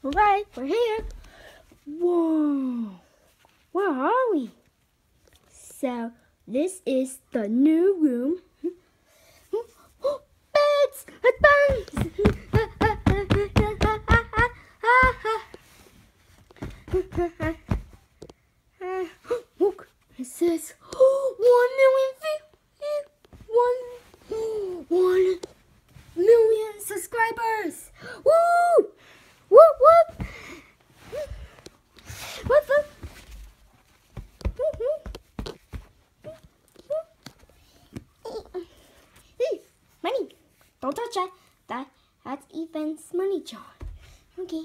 Alright, we're here. Whoa, where are we? So, this is the new room. Beds! Buns! Look, it says 1,000,000 views. 1,000,000 subscribers. Woo! Whoop whoop! Whoop whoop! Hey, money! Don't touch that. That's Ethan's money jar. Okay.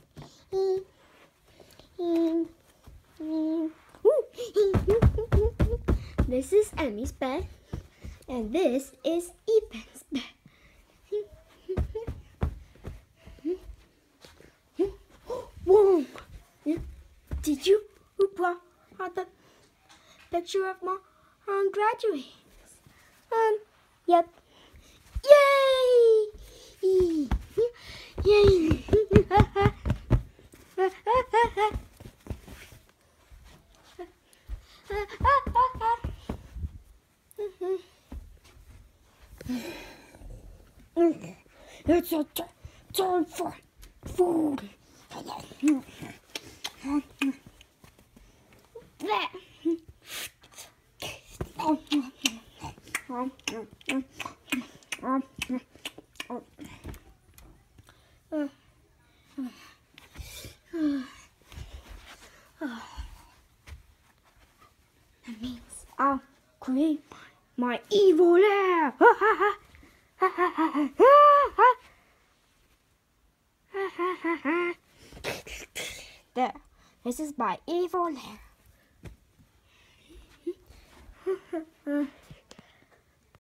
This is Emmy's bed, and this is Ethan's bed. Whoa! Did you put the picture of my graduates? Yep. Yay! Yay! It's a time for food. That means I'll create my evil lair. There, this is my evil lair.